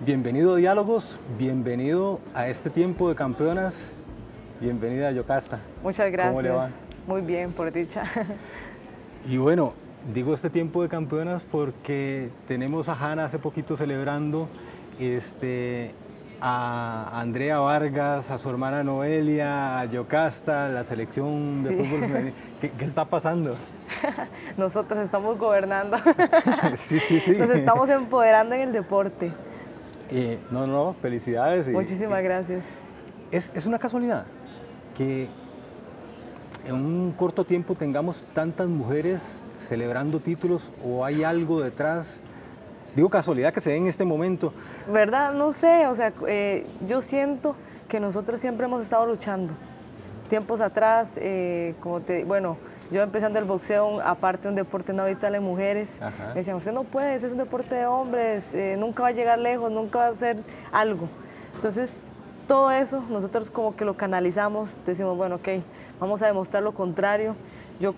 Bienvenido a Diálogos, bienvenido a este tiempo de campeonas, bienvenida a Yocasta. Muchas gracias. ¿Cómo le va? Muy bien, por dicha. Y bueno, digo este tiempo de campeonas porque tenemos a Hanna hace poquito celebrando a Andrea Vargas, a su hermana Noelia, a Yocasta, la selección de fútbol femenino. ¿Qué está pasando? Nosotros estamos gobernando. Sí. Nos estamos empoderando en el deporte. No, felicidades. Muchísimas gracias. Es una casualidad que en un corto tiempo tengamos tantas mujeres celebrando títulos, o hay algo detrás. Digo casualidad que se dé en este momento. ¿Verdad? No sé, o sea, yo siento que nosotras siempre hemos estado luchando. Tiempos atrás, bueno, yo empezando el boxeo, aparte un deporte no habitual en mujeres, me decían, usted no puede, ese es un deporte de hombres, nunca va a llegar lejos, nunca va a hacer algo. Entonces, todo eso nosotros como que lo canalizamos, decimos, bueno, ok, vamos a demostrar lo contrario. Yo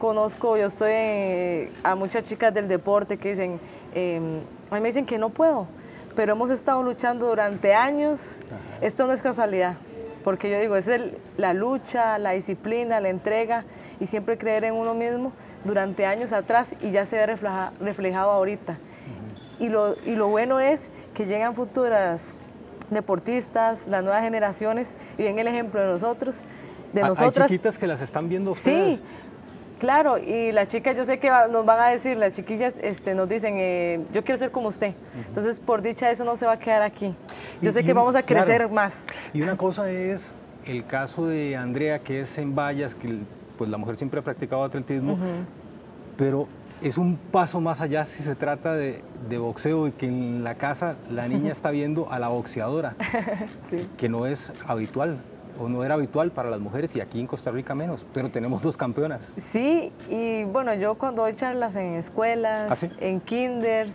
estoy a muchas chicas del deporte que dicen, a mí me dicen que no puedo, pero hemos estado luchando durante años. Esto no es casualidad, porque yo digo, es la lucha, la disciplina, la entrega y siempre creer en uno mismo durante años atrás, y ya se ve reflejado ahorita. Y lo bueno es que llegan futuras deportistas, las nuevas generaciones, y ven el ejemplo de nosotros, de nosotras. Hay chiquitas que las están viendo ustedes. Sí, claro, y las chicas, yo sé que nos van a decir, las chiquillas nos dicen, yo quiero ser como usted. Entonces, por dicha, eso no se va a quedar aquí. Yo sé que vamos a crecer más. Y una cosa es el caso de Andrea, que es en vallas, que pues la mujer siempre ha practicado atletismo, pero es un paso más allá si se trata de boxeo, y que en la casa la niña está viendo a la boxeadora, sí, que no es habitual, o no era habitual para las mujeres, y aquí en Costa Rica menos, pero tenemos dos campeonas. Sí, y bueno, yo cuando doy charlas en escuelas, ¿Ah, sí? en kinders,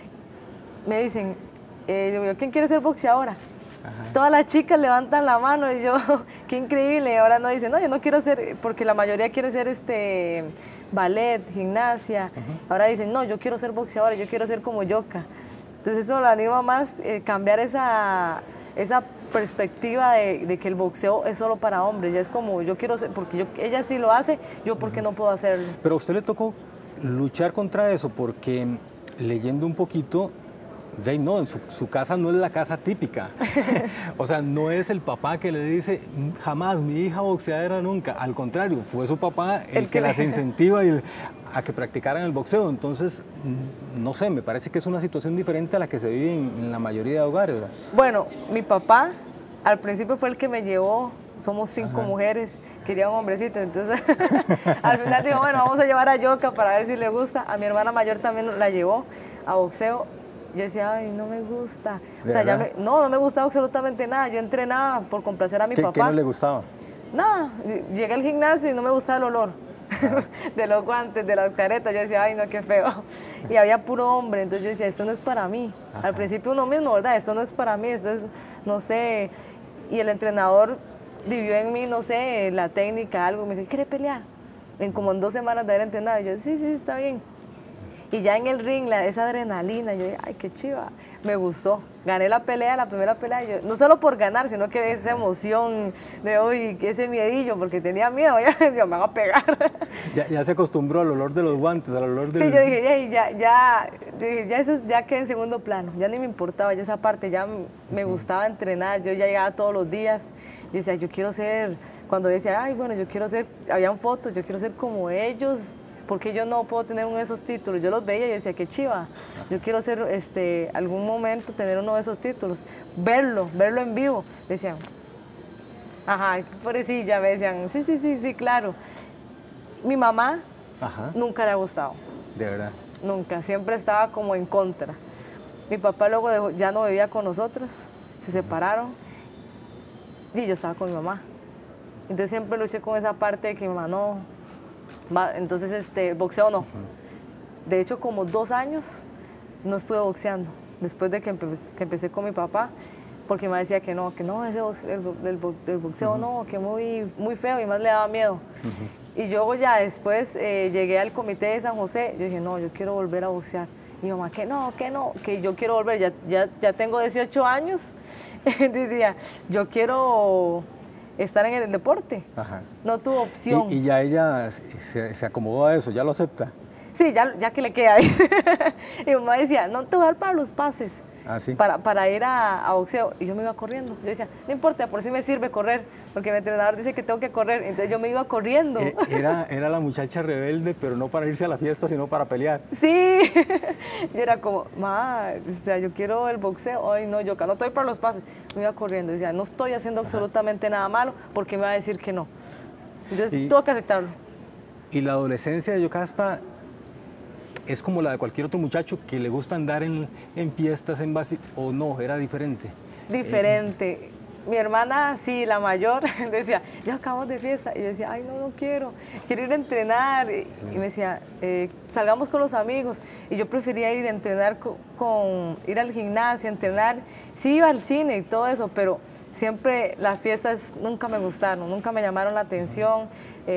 me dicen, ¿quién quiere ser boxeadora? Todas las chicas levantan la mano y yo, qué increíble. Ahora no dicen, no, yo no quiero ser, porque la mayoría quiere ser ballet, gimnasia. Ahora dicen, no, yo quiero ser boxeadora, yo quiero ser como Yoka. Entonces eso lo anima más, cambiar esa perspectiva de que el boxeo es solo para hombres. Ya es como, yo quiero ser, porque ella sí lo hace, yo porque no puedo hacerlo. Pero a usted le tocó luchar contra eso, porque leyendo un poquito, no, en su casa no es la casa típica. O sea, no es el papá que le dice, jamás, mi hija boxeadora nunca. Al contrario, fue su papá el que las incentiva a que practicaran el boxeo. Entonces, no sé, me parece que es una situación diferente a la que se vive en la mayoría de hogares, ¿verdad? Bueno, mi papá al principio fue el que me llevó. Somos 5 mujeres, quería un hombrecito, entonces al final digo, bueno, vamos a llevar a Yoka para ver si le gusta. A mi hermana mayor también la llevó a boxeo. Yo decía, ay, no me gusta. O sea, no me gustaba absolutamente nada. Yo entrenaba por complacer a mi papá. ¿Qué no le gustaba? Nada, llegué al gimnasio y no me gustaba el olor de los guantes, de las caretas. Yo decía, ay, no, qué feo. Y había puro hombre, entonces yo decía, esto no es para mí. Al principio uno mismo, ¿verdad? Esto no es para mí, esto es, no sé. Y el entrenador vio en mí, no sé, la técnica, algo. Me dice, ¿quiere pelear? Como en 2 semanas de haber entrenado. Yo, sí, está bien. Y ya en el ring, esa adrenalina, yo dije, ay, qué chiva, me gustó. Gané la primera pelea, no solo por ganar, sino que esa emoción de hoy, ese miedillo, porque tenía miedo, ya me van a pegar. Ya se acostumbró al olor de los guantes, al olor del... Sí, yo dije, ya eso ya quedé en segundo plano, ya ni me importaba, ya esa parte, ya me gustaba entrenar, yo ya llegaba todos los días, yo decía, yo quiero ser, cuando decía, ay, bueno, yo quiero ser, habían fotos, yo quiero ser como ellos, porque yo no puedo tener uno de esos títulos. Yo los veía y yo decía, qué chiva, yo quiero ser, algún momento tener uno de esos títulos, verlo en vivo. Decían, ajá, pobrecilla, me decían, sí, claro. Mi mamá nunca le ha gustado. ¿De verdad? Nunca, siempre estaba como en contra. Mi papá luego ya no vivía con nosotras, se separaron y yo estaba con mi mamá. Entonces siempre luché con esa parte de que mi mamá no... Entonces, boxeo no. De hecho, como 2 años no estuve boxeando, después de que empecé con mi papá, porque me decía que no, el boxeo no, que muy feo, y más le daba miedo. Y yo ya después llegué al comité de San José, yo dije, no, yo quiero volver a boxear. Y mi mamá, que no, que yo quiero volver, ya tengo 18 años. Decía, yo quiero estar en el deporte. Ajá. No tuvo opción. Y ya ella se acomodó a eso, ya lo acepta. Sí, ya que le queda ahí. Y mi mamá decía, no te voy a dar para los pases, Ah, sí. para ir a boxeo. Y yo me iba corriendo. Yo decía, no importa, por si me sirve correr, porque mi entrenador dice que tengo que correr. Entonces yo me iba corriendo. Era la muchacha rebelde, pero no para irse a la fiesta, sino para pelear. Sí. Yo era como, ma, o sea, yo quiero el boxeo. Ay, no, yo no estoy para los pases. Me iba corriendo. Decía, no estoy haciendo absolutamente nada malo, porque me va a decir que no. Entonces tuve que aceptarlo. Y la adolescencia de Yocasta es como la de cualquier otro muchacho que le gusta andar en fiestas, en base, o no, era diferente. Diferente. Mi hermana, sí, la mayor, decía, ya acabamos de fiesta. Y yo decía, ay, no quiero ir a entrenar. Sí. Y me decía, salgamos con los amigos. Y yo prefería ir a entrenar, ir al gimnasio, entrenar. Sí, iba al cine y todo eso, pero siempre las fiestas nunca me gustaron, nunca me llamaron la atención,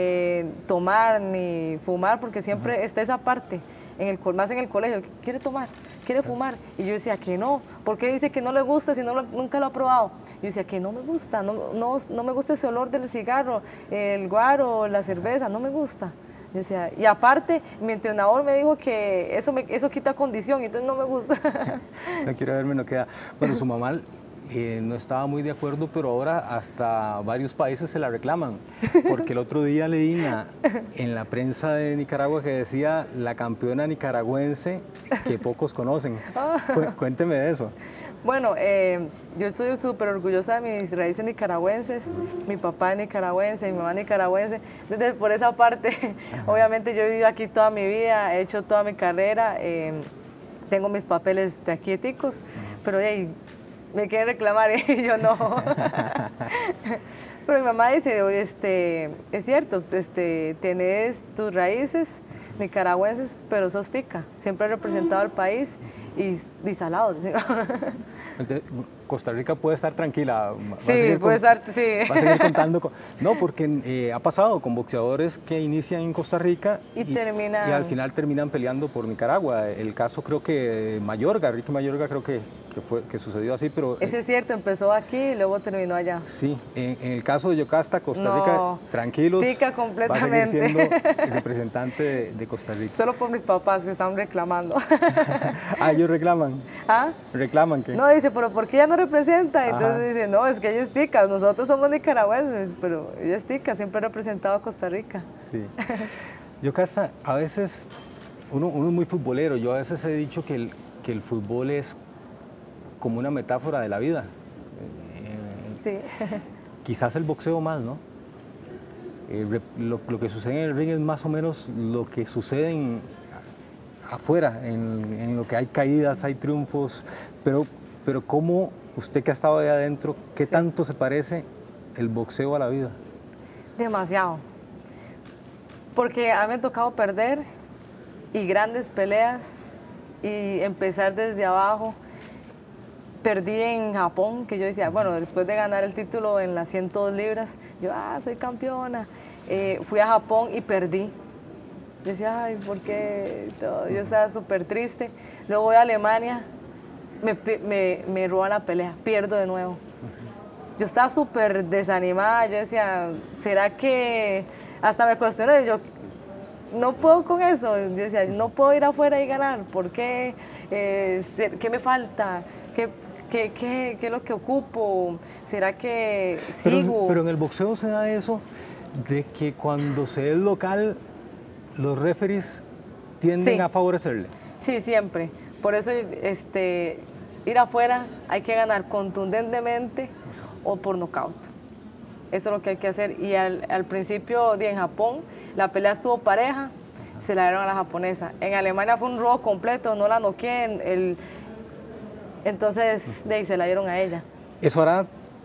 tomar ni fumar, porque siempre está esa parte, más en el colegio, quiere tomar, quiere fumar. Y yo decía que no, ¿por qué dice que no le gusta si nunca lo ha probado? Yo decía que no me gusta, no me gusta ese olor del cigarro, el guaro, la cerveza, no me gusta. Yo decía, y aparte, mi entrenador me dijo que eso quita condición, entonces no me gusta. No quiero verme, no queda. Bueno, su mamá no estaba muy de acuerdo, pero ahora hasta varios países se la reclaman, porque el otro día leí en la prensa de Nicaragua que decía la campeona nicaragüense que pocos conocen. Cuénteme de eso. Bueno, yo estoy súper orgullosa de mis raíces nicaragüenses, mi papá es nicaragüense, mi mamá es nicaragüense, entonces por esa parte, obviamente yo he vivido aquí toda mi vida, he hecho toda mi carrera, tengo mis papeles de aquí ticos, pero hey, me quieren reclamar y yo no. Pero mi mamá dice, es cierto, tenés tus raíces nicaragüenses, pero sos tica, siempre he representado al país y salado. Costa Rica puede estar tranquila. Sí, puede estar, sí. Va a seguir contando. No, porque ha pasado con boxeadores que inician en Costa Rica y al final terminan peleando por Nicaragua. El caso creo que Mayorga, Ricky Mayorga creo que sucedió así, pero... Eso es cierto, empezó aquí y luego terminó allá. Sí, en el caso de Yocasta, Costa Rica, tranquilos, tica completamente. Va a seguir siendo el representante de Costa Rica. Solo por mis papás que están reclamando. Ah, ellos reclaman. ¿Ah? ¿Reclaman qué? No, dice, pero ¿por qué ella no representa? Entonces dice, no, es que ella es tica, nosotros somos nicaragüenses, pero ella es tica, siempre ha representado a Costa Rica. Sí. Yocasta, a veces, uno es muy futbolero, yo a veces he dicho que el fútbol es como una metáfora de la vida. Sí. Quizás el boxeo más, ¿no? Lo que sucede en el ring es más o menos lo que sucede afuera, en lo que hay caídas, hay triunfos, pero ¿cómo usted que ha estado ahí adentro, qué tanto se parece el boxeo a la vida? Demasiado. Porque a mí me ha tocado perder y grandes peleas y empezar desde abajo. Perdí en Japón, que yo decía, bueno, después de ganar el título en las 102 libras, yo, soy campeona. Fui a Japón y perdí. Yo decía, ay, ¿por qué? Yo estaba súper triste. Luego voy a Alemania, me roban la pelea, pierdo de nuevo. Yo estaba súper desanimada, yo decía, ¿será que...? Hasta me cuestioné, yo no puedo con eso. Yo decía, no puedo ir afuera y ganar, ¿por qué? ¿Qué me falta? ¿Qué es lo que ocupo? ¿Será que sigo? Pero en el boxeo se da eso de que cuando se es local, los referees tienden a favorecerle. Sí, siempre. Por eso ir afuera hay que ganar contundentemente o por nocaut. Eso es lo que hay que hacer. Y al principio, en Japón, la pelea estuvo pareja, se la dieron a la japonesa. En Alemania fue un robo completo, no la noqueé. Entonces, de ahí se la dieron a ella. ¿Eso hará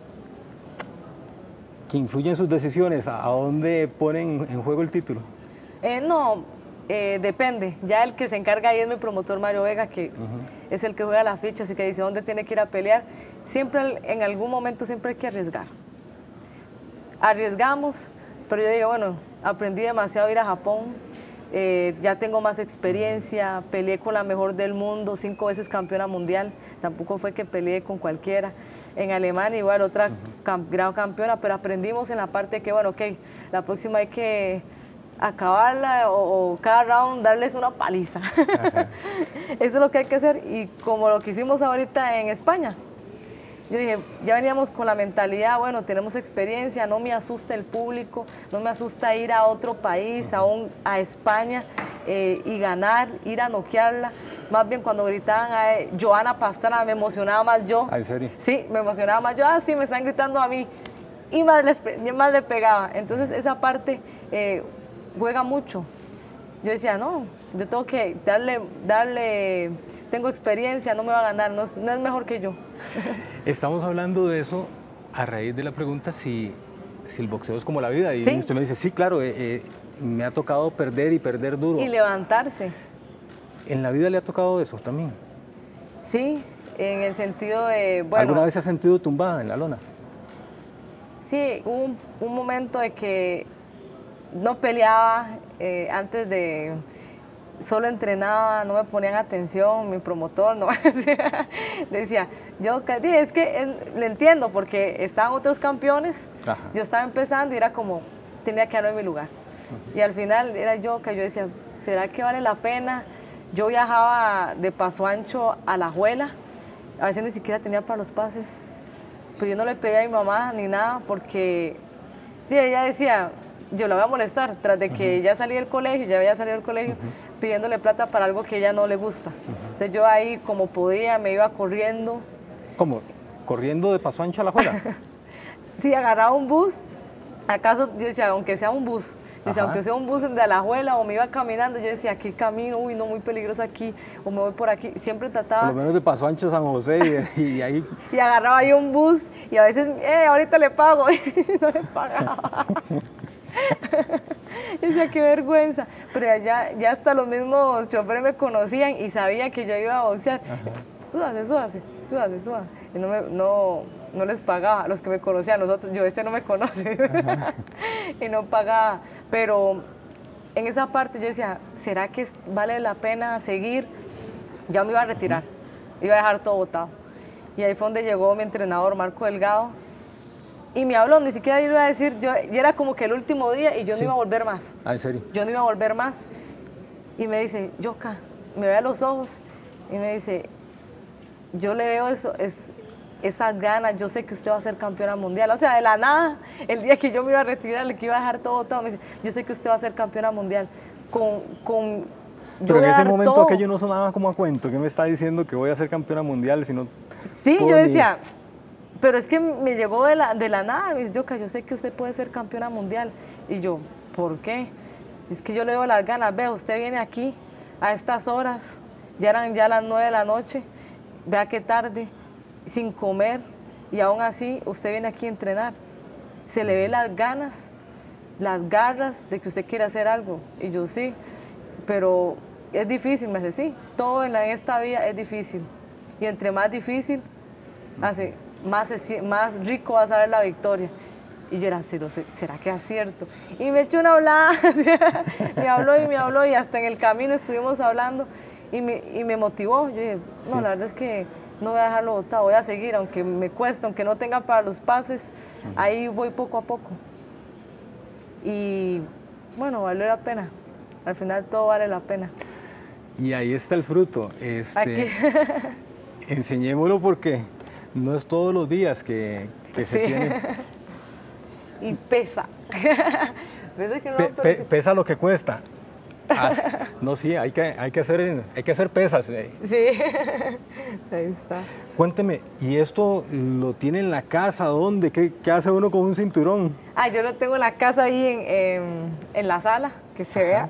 que influye en sus decisiones? ¿A dónde ponen en juego el título? No, depende. Ya el que se encarga ahí es mi promotor Mario Vega, que es el que juega las fichas y que dice dónde tiene que ir a pelear. Siempre, en algún momento, siempre hay que arriesgar. Arriesgamos, pero yo digo, bueno, aprendí demasiado a ir a Japón. ya tengo más experiencia, peleé con la mejor del mundo, 5 veces campeona mundial, tampoco fue que peleé con cualquiera. En Alemania igual otra gran campeona, pero aprendimos en la parte que, bueno, ok, la próxima hay que acabarla o cada round darles una paliza. Eso es lo que hay que hacer y como lo que hicimos ahorita en España. Yo dije, ya veníamos con la mentalidad, bueno, tenemos experiencia, no me asusta el público, no me asusta ir a otro país, aún a España y ganar, ir a noquearla. Más bien cuando gritaban a Joana Pastrana me emocionaba más yo. ¿En serio? Sí, me emocionaba más yo, sí, me están gritando a mí y más le pegaba. Entonces esa parte juega mucho. Yo decía, no, yo tengo que darle, tengo experiencia, no me va a ganar, no es mejor que yo. Estamos hablando de eso a raíz de la pregunta si el boxeo es como la vida. Y ¿sí? Usted me dice, sí, claro, me ha tocado perder y perder duro. Y levantarse. ¿En la vida le ha tocado eso también? Sí, en el sentido de, bueno... ¿Alguna vez se ha sentido tumbada en la lona? Sí, hubo un momento de que no peleaba, antes de... Solo entrenaba, no me ponían atención, mi promotor no decía, yo es que le entiendo porque estaban otros campeones, ajá, yo estaba empezando y era como, tenía que darme mi lugar. Y al final era yo decía, ¿será que vale la pena? Yo viajaba de Paso Ancho a La Juela, a veces ni siquiera tenía para los pases, pero yo no le pedí a mi mamá ni nada porque ella decía, yo la voy a molestar, tras de que ya salí del colegio, ya había salido del colegio, pidiéndole plata para algo que a ella no le gusta. Entonces yo ahí, como podía, me iba corriendo. ¿Cómo? ¿Corriendo de Paso Ancho a La Juela? Sí, agarraba un bus. ¿Acaso? Yo decía, aunque sea un bus. Yo decía, aunque sea un bus de Alajuela o me iba caminando, yo decía, aquí camino, uy, no, muy peligroso aquí, o me voy por aquí. Siempre trataba... Por lo menos de Paso Ancho a San José y ahí... Y agarraba ahí un bus y a veces, ahorita le pago, y no le pagaba. Yo decía, qué vergüenza. Pero ya hasta los mismos choferes me conocían y sabían que yo iba a boxear. Súbase. Y no les pagaba, los que me conocían, nosotros, no me conoce. Y no pagaba. Pero en esa parte yo decía, ¿será que vale la pena seguir? Ya me iba a retirar, iba a dejar todo botado. Y ahí fue donde llegó mi entrenador, Marco Delgado, y me habló, ni siquiera iba a decir, ya era como que el último día y yo no iba a volver más. ¿En serio? Yo no iba a volver más. Y me dice, Yoka, me ve a los ojos y me dice, yo le veo esas ganas, yo sé que usted va a ser campeona mundial. O sea, de la nada, el día que yo me iba a retirar, que iba a dejar todo botado, me dice, yo sé que usted va a ser campeona mundial. Pero en ese momento aquello no sonaba como a cuento. ¿Qué me está diciendo que voy a ser campeona mundial? Sino sí, yo decía, pero es que me llegó de la nada. Me dice, Yoka, yo sé que usted puede ser campeona mundial. Y yo, ¿por qué? Es que yo le veo las ganas. Vea, usted viene aquí a estas horas, ya eran ya las 9 de la noche, vea qué tarde, sin comer, y aún así usted viene aquí a entrenar. Se le ve las ganas, las garras de que usted quiere hacer algo. Y yo, sí, pero es difícil. Me dice, sí, todo en esta vida es difícil. Y entre más difícil, más rico va a saber la victoria. Y yo era, ¿será que es cierto? Y me echó una hablada, me habló y hasta en el camino estuvimos hablando y me motivó. Yo dije, no, la verdad es que no voy a dejarlo botado, voy a seguir, aunque me cueste, aunque no tenga para los pases, ahí voy poco a poco. Y bueno, valió la pena, al final todo vale la pena. Y ahí está el fruto. Enseñémoslo porque no es todos los días que se tiene. Y pesa. Pesa lo que cuesta. No, sí, hay que hacer pesas. Sí, ahí está. Cuénteme, ¿y esto lo tiene en la casa? ¿Dónde? ¿Qué hace uno con un cinturón? Yo lo tengo en la casa ahí en la sala, que se vea.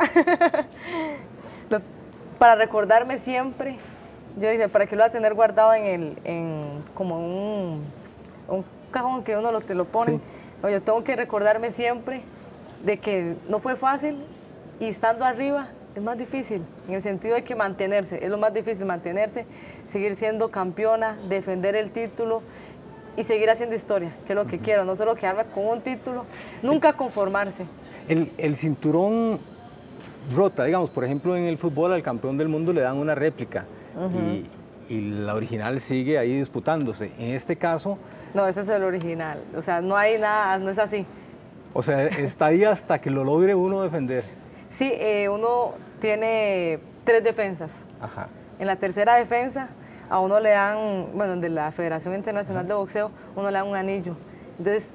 Para recordarme siempre, yo dije, ¿para qué lo va a tener guardado como un cajón que uno te lo pone? Sí. Yo tengo que recordarme siempre de que no fue fácil y estando arriba es más difícil, en el sentido de que mantenerse, es lo más difícil, mantenerse, seguir siendo campeona, defender el título y seguir haciendo historia, que es lo que quiero, no solo quedarme con un título, nunca conformarse. El cinturón rota, digamos, por ejemplo, en el fútbol al campeón del mundo le dan una réplica y la original sigue ahí disputándose. En este caso... No, ese es el original, o sea, no hay nada, no es así. O sea, está ahí hasta que lo logre uno defender. Sí, uno tiene 3 defensas. Ajá. En la tercera defensa a uno le dan, bueno, de la Federación Internacional de Boxeo, uno le dan un anillo. Entonces,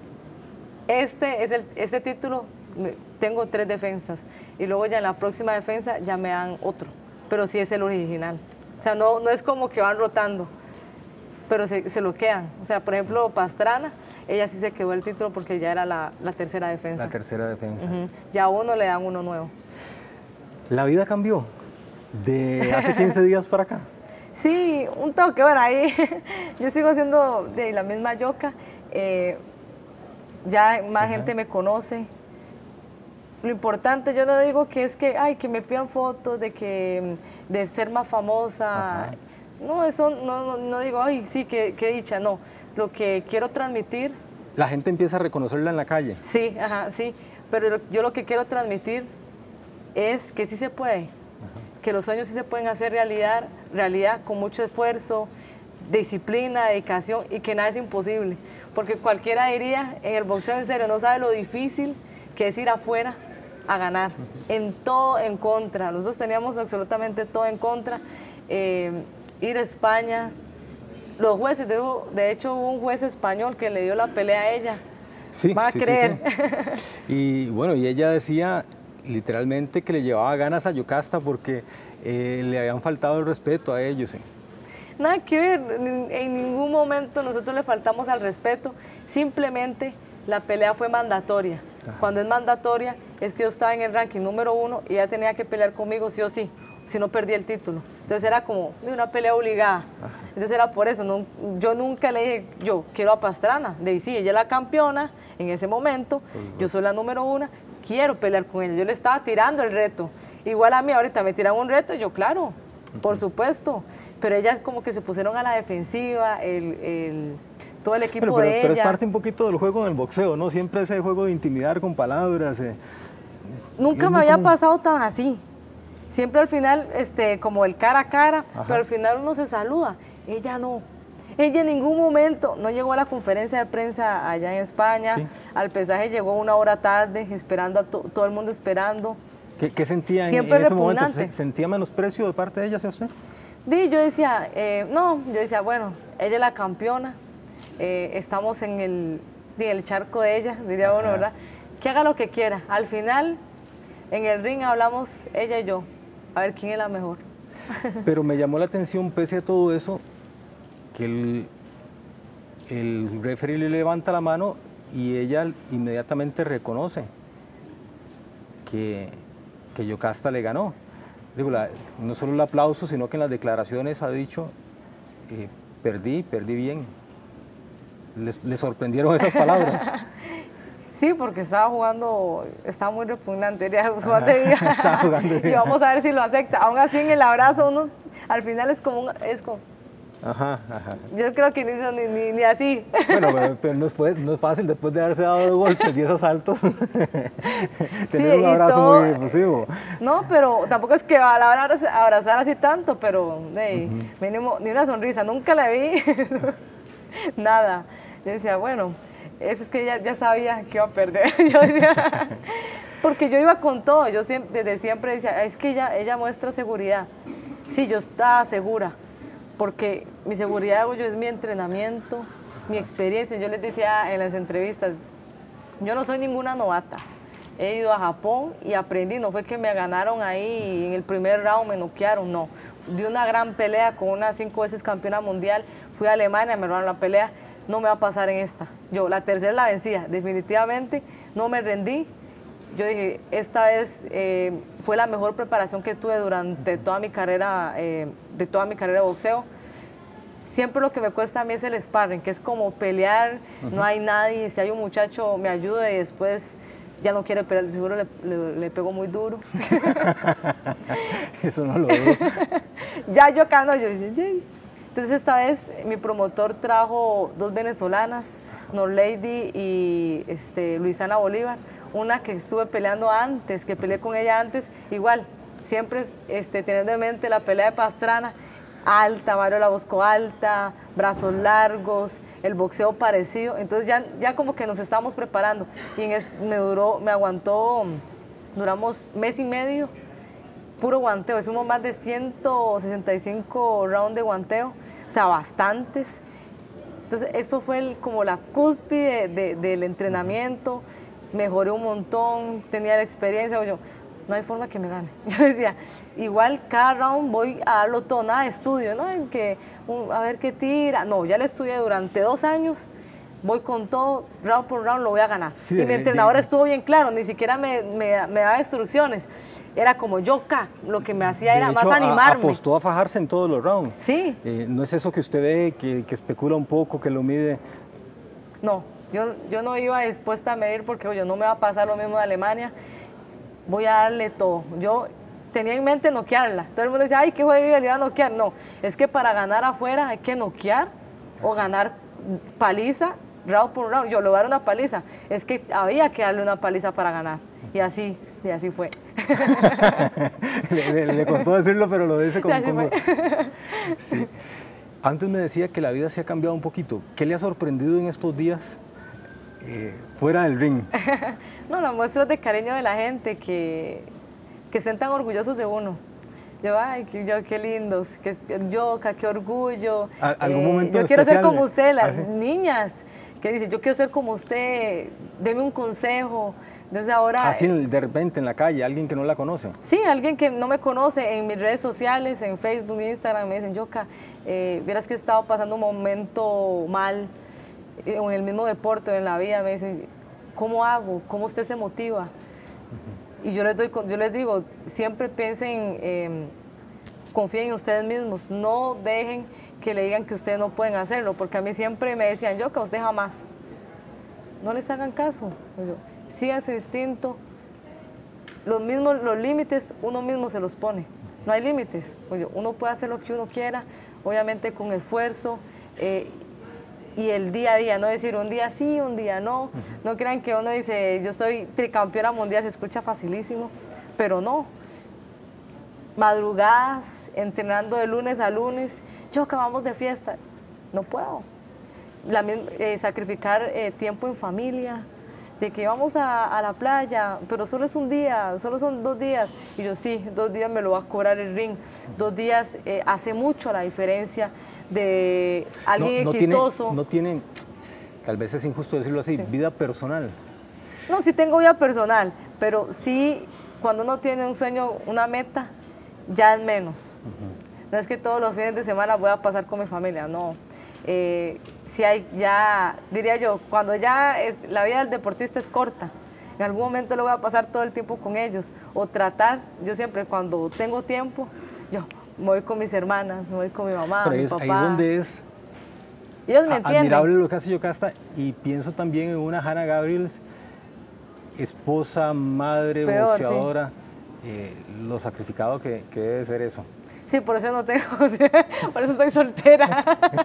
este título, tengo 3 defensas. Y luego ya en la próxima defensa ya me dan otro. Pero sí es el original. O sea, no es como que van rotando, pero se lo quedan. O sea, por ejemplo, Pastrana, ella sí se quedó el título porque ya era la tercera defensa. La tercera defensa. Ya a uno le dan uno nuevo. ¿La vida cambió de hace 15 días para acá? Sí, un toque, bueno, ahí yo sigo siendo de la misma Yoka, ya más gente me conoce. Lo importante, yo no digo que es que, ay, que me pidan fotos de ser más famosa. Ajá. No, eso no digo, ay, sí, qué dicha, no. Lo que quiero transmitir... La gente empieza a reconocerla en la calle. Sí, ajá, sí, pero yo lo que quiero transmitir es que sí se puede, que los sueños sí se pueden hacer realidad con mucho esfuerzo, disciplina, dedicación y que nada es imposible. Porque cualquiera diría, en el boxeo en serio, no sabe lo difícil que es ir afuera a ganar, en todo en contra. Nosotros teníamos absolutamente todo en contra. Ir a España, los jueces, de hecho hubo un juez español que le dio la pelea a ella. Sí, ¿Va a creer? Sí. Y bueno, y ella decía literalmente que le llevaba ganas a Yocasta porque le habían faltado el respeto a ellos. ¿Sí? Nada que ver, en ningún momento nosotros le faltamos al respeto, simplemente la pelea fue mandatoria. Ajá. Cuando es mandatoria es que yo estaba en el ranking número 1 y ella tenía que pelear conmigo sí o sí, si no perdía el título. Entonces era como una pelea obligada. Ajá. Entonces era por eso, yo nunca le dije, yo quiero a Pastrana, de sí, ella es la campeona en ese momento, yo soy la número 1, quiero pelear con ella. Yo le estaba tirando el reto. Igual a mí ahorita me tiran un reto, yo claro, por supuesto, pero ellas como que se pusieron a la defensiva, todo el equipo de ella. Pero es parte un poquito del juego en el boxeo, ¿no? Siempre ese juego de intimidar con palabras. Nunca me había pasado tan así. Siempre al final, como el cara a cara, ajá, pero al final uno se saluda. Ella no. Ella en ningún momento no llegó a la conferencia de prensa allá en España, sí. Al pesaje llegó 1 hora tarde, esperando a todo el mundo esperando. ¿Qué sentía en ese momento? ¿Sentía menosprecio de parte de ella hacia usted? Sí, yo decía, bueno, ella es la campeona, estamos en el charco de ella, diría uno, ¿verdad? Que haga lo que quiera. Al final, en el ring hablamos ella y yo, a ver quién es la mejor. Pero me llamó la atención, pese a todo eso, que el referee le levanta la mano y ella inmediatamente reconoce que Yocasta le ganó. Digo, no solo el aplauso, sino que en las declaraciones ha dicho, perdí bien. ¿Le sorprendieron esas palabras? Sí, porque estaba muy repugnante. Y vamos a ver si lo acepta. Aún así en el abrazo, al final es como... Ajá. Yo creo que no hizo ni así. Bueno, pero no es fácil después de haberse dado golpes y esos saltos tener un abrazo muy efusivo. No, pero tampoco es que va a abrazar así tanto, pero mínimo, ni una sonrisa, nunca la vi. Nada. Yo decía, bueno, es que ya sabía que iba a perder. Porque yo iba con todo, yo desde siempre decía, es que ella muestra seguridad. Sí, yo estaba segura. Porque mi seguridad yo es mi entrenamiento, mi experiencia. Yo les decía en las entrevistas, yo no soy ninguna novata. He ido a Japón y aprendí, no fue que me ganaron ahí en el primer round, me noquearon, no. Di una gran pelea con una 5 veces campeona mundial, fui a Alemania, me robaron la pelea, no me va a pasar en esta. Yo la tercera la vencía, definitivamente no me rendí. Yo dije, esta vez fue la mejor preparación que tuve durante toda mi carrera, de boxeo. Siempre lo que me cuesta a mí es el sparring, que es como pelear, no hay nadie, si hay un muchacho me ayuda y después ya no quiere pelear, seguro le pego muy duro. Eso no lo dudo. Ya yo acá no, yo dije, yay. Entonces esta vez mi promotor trajo 2 venezolanas, Norlady y Luisana Bolívar. una que estuve peleando antes, que peleé con ella antes, igual, siempre teniendo en mente la pelea de Pastrana, alta, Mario Labosco alta, brazos largos, el boxeo parecido, entonces ya como que nos estábamos preparando y me aguantó, duramos mes y medio, puro guanteo, hicimos más de 165 rounds de guanteo, o sea, bastantes. Entonces, eso fue como la cúspide del entrenamiento, mejoré un montón, tenía la experiencia, yo, no hay forma que me gane. Yo decía, igual cada round voy a darlo todo, nada de estudio, ¿no? A ver qué tira. No, ya le estudié durante 2 años, voy con todo, round por round lo voy a ganar. Sí, y mi entrenador estuvo bien claro, ni siquiera me daba instrucciones. Era como yo acá, lo que me hacía era más animarme. Apostó a fajarse en todos los rounds. Sí. No es eso que usted ve, que especula un poco, que lo mide. No, yo no iba dispuesta a medir porque oye, no me va a pasar lo mismo de Alemania. Voy a darle todo. Yo tenía en mente noquearla. Todo el mundo decía, ay, qué juego le iba a noquear. No, es que para ganar afuera hay que noquear o ganar paliza round por round. Yo le voy a dar una paliza. Es que había que darle una paliza para ganar. Y así fue. le costó decirlo, pero lo dice como... Sí. Antes me decía que la vida se ha cambiado un poquito. ¿Qué le ha sorprendido en estos días fuera del ring? No, las muestras de cariño de la gente que estén tan orgullosos de uno. Yo, ay, qué lindos, qué orgullo. ¿Algún momento yo quiero ser como especial? usted, las niñas que dicen, yo quiero ser como usted, deme un consejo. Entonces ahora... Así de repente en la calle, alguien que no la conoce. Sí, alguien que no me conoce en mis redes sociales, en Facebook, Instagram, me dicen, Yoka, vieras que he estado pasando un momento mal en el mismo deporte, en la vida, me dicen, ¿cómo hago? ¿Cómo usted se motiva? Y yo les digo, siempre piensen, confíen en ustedes mismos, no dejen que le digan que ustedes no pueden hacerlo, porque a mí siempre me decían, Yoka, usted jamás. No les hagan caso, sigan su instinto, los límites uno mismo se los pone, no hay límites, uno puede hacer lo que uno quiera, obviamente con esfuerzo, y el día a día, no decir un día sí, un día no. No crean que uno dice, yo soy tricampeona mundial, se escucha facilísimo, pero no. Madrugadas, entrenando de lunes a lunes, yo acabamos de fiesta, no puedo. Sacrificar tiempo en familia, de que vamos a la playa, pero solo es un día, solo son 2 días. Y yo sí, 2 días me lo va a cobrar el ring. 2 días hace mucho la diferencia de alguien exitoso. No tiene, tal vez es injusto decirlo así, sí, vida personal. No, sí tengo vida personal, pero sí, cuando uno tiene un sueño, una meta, ya es menos. No es que todos los fines de semana voy a pasar con mi familia, no. Si hay ya, diría yo, cuando la vida del deportista es corta, en algún momento lo voy a pasar todo el tiempo con ellos, o tratar, yo siempre cuando tengo tiempo, yo me voy con mis hermanas, me voy con mi mamá, mi papá. Ahí es donde es ellos me entienden. Admirable lo que hace Yocasta, y pienso también en una Hanna Gabriels, esposa, madre, boxeadora, sí. Lo sacrificado que debe ser eso. Sí, por eso no tengo, por eso estoy soltera.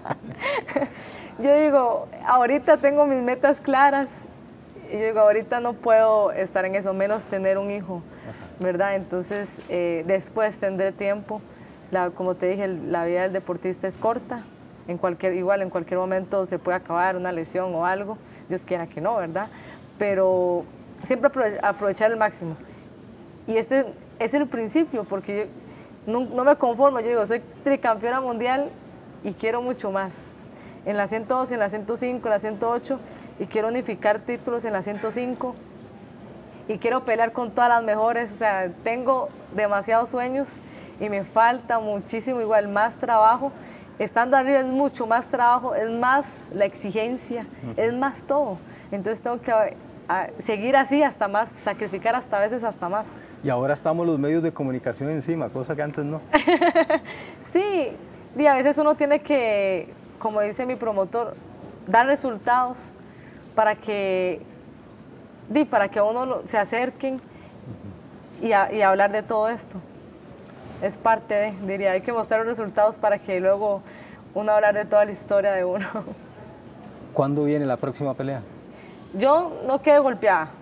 Yo digo, ahorita tengo mis metas claras, y yo digo, ahorita no puedo estar en eso, menos tener un hijo, ¿verdad? Entonces, después tendré tiempo. Como te dije, la vida del deportista es corta, en cualquier momento se puede acabar una lesión o algo, Dios quiera que no, ¿verdad? Pero siempre aprovechar el máximo. Y este es el principio, porque no me conformo, yo digo, soy tricampeona mundial y quiero mucho más. En la 112, en la 105, en la 108, y quiero unificar títulos en la 105, y quiero pelear con todas las mejores, o sea, tengo demasiados sueños y me falta muchísimo, igual más trabajo. Estando arriba es mucho más trabajo, es más la exigencia, es más todo. Entonces tengo que seguir así hasta más, sacrificar a veces hasta más. Y ahora estamos los medios de comunicación encima, cosa que antes no. Sí, y a veces uno tiene que, como dice mi promotor, dar resultados para que a uno se acerquen y hablar de todo esto. Es parte diría, hay que mostrar los resultados para que luego uno hablar de toda la historia de uno. ¿Cuándo viene la próxima pelea? Yo no quedé golpeada,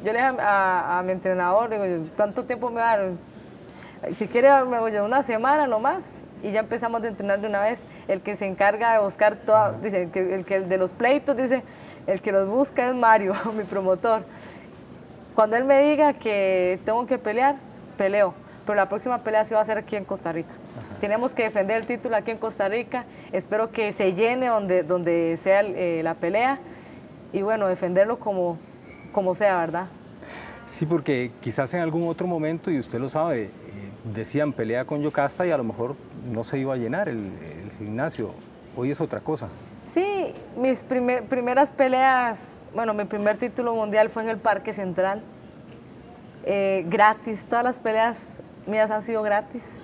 yo le dije a mi entrenador, digo, ¿cuánto tiempo me va a dar? Si quiere, me voy a una semana nomás y ya empezamos de entrenar de una vez. El que se encarga de buscar todo, dice, el que de los pleitos, dice, el que los busca es Mario, mi promotor. Cuando él me diga que tengo que pelear, peleo. Pero la próxima pelea sí va a ser aquí en Costa Rica. Ajá. Tenemos que defender el título aquí en Costa Rica. Espero que se llene donde sea la pelea. Y bueno, defenderlo como sea, ¿verdad? Sí, porque quizás en algún otro momento, y usted lo sabe, decían pelea con Yocasta y a lo mejor no se iba a llenar el gimnasio. Hoy es otra cosa. Sí, mis primeras peleas, bueno, mi primer título mundial fue en el Parque Central. Gratis, todas las peleas mías han sido gratis.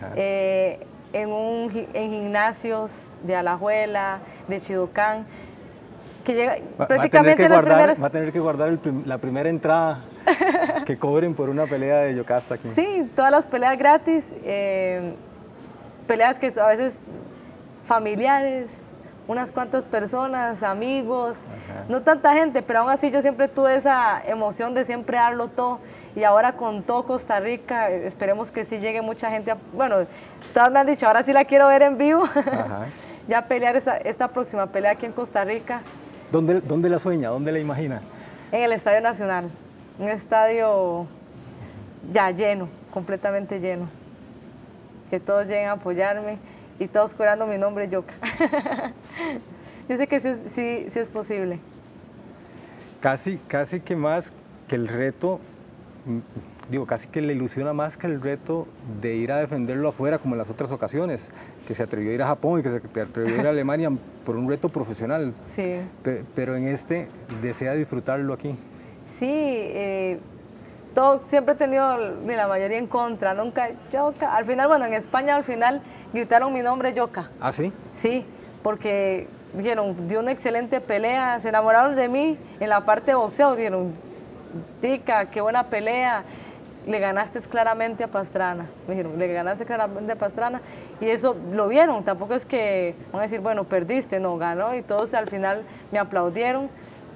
En gimnasios de Alajuela, de Chidocán, que llega prácticamente las primeras... Va a tener que guardar la primera entrada que cobren por una pelea de Yocasta aquí. Sí, todas las peleas gratis, peleas que a veces familiares, unas cuantas personas, amigos, no tanta gente, pero aún así yo siempre tuve esa emoción de siempre darlo todo. Y ahora con todo Costa Rica, esperemos que sí llegue mucha gente. Bueno, todas me han dicho, ahora sí la quiero ver en vivo. Ya pelear esta próxima pelea aquí en Costa Rica. ¿Dónde la sueña? ¿Dónde la imagina? En el Estadio Nacional, un estadio ya lleno, completamente lleno. Que todos lleguen a apoyarme y todos curando mi nombre, Yoka. Yo sé que sí es posible. Casi que más que el reto, digo, casi que le ilusiona más que el reto de ir a defenderlo afuera, como en las otras ocasiones, que se atrevió a ir a Japón y que se atrevió a ir a Alemania por un reto profesional. Sí. Pero en este desea disfrutarlo aquí. Sí, siempre he tenido la mayoría en contra, nunca Yoka. Al final, bueno, en España al final gritaron mi nombre, Yoka. ¿Ah, sí? Sí, porque dijeron, dio una excelente pelea, se enamoraron de mí en la parte de boxeo, dijeron, Tica, qué buena pelea, le ganaste claramente a Pastrana. Me dijeron, le ganaste claramente a Pastrana, y eso lo vieron, tampoco es que van a decir, bueno, perdiste, no, ganó, y todos al final me aplaudieron.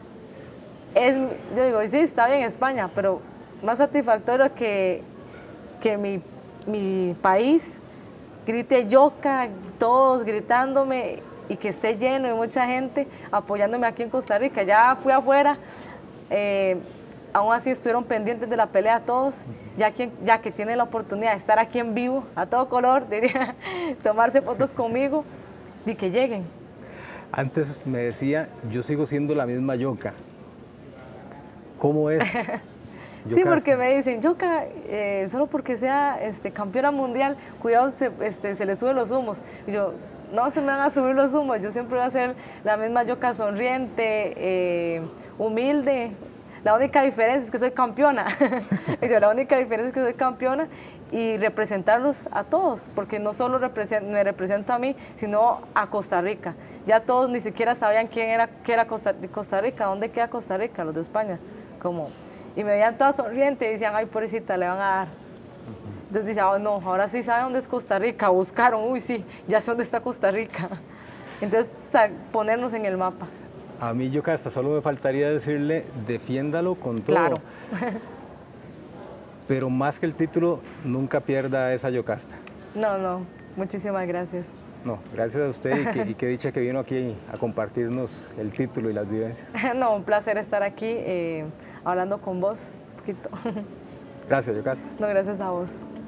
Yo digo, sí, está bien España, pero más satisfactorio que mi país grite Yoka, todos gritándome y que esté lleno y mucha gente apoyándome aquí en Costa Rica. Ya fui afuera, aún así estuvieron pendientes de la pelea todos, ya que tienen la oportunidad de estar aquí en vivo, a todo color, diría, tomarse fotos conmigo y que lleguen. Antes me decía, yo sigo siendo la misma Yoka. ¿Cómo es? Sí, porque me dicen, Yoka, solo porque sea campeona mundial, cuidado, se le suben los humos. Y yo, no se me van a subir los humos, yo siempre voy a ser la misma Yoka, sonriente, humilde. La única diferencia es que soy campeona. La única diferencia es que soy campeona y representarlos a todos, porque no solo me represento a mí, sino a Costa Rica. Ya todos ni siquiera sabían qué era Costa Rica, dónde queda Costa Rica, los de España. Y me veían toda sonriente y decían, ay, pobrecita, le van a dar. Entonces decía, oh, no, ahora sí saben dónde es Costa Rica, buscaron, uy, sí, ya sé dónde está Costa Rica. Entonces, ponernos en el mapa. A mí, Yocasta, solo me faltaría decirle, defiéndalo con todo. Claro. Pero más que el título, nunca pierda esa Yocasta. No, muchísimas gracias. No, gracias a usted y qué dicha que vino aquí a compartirnos el título y las vivencias. No, un placer estar aquí hablando con vos un poquito. Gracias, Yocasta. No, gracias a vos.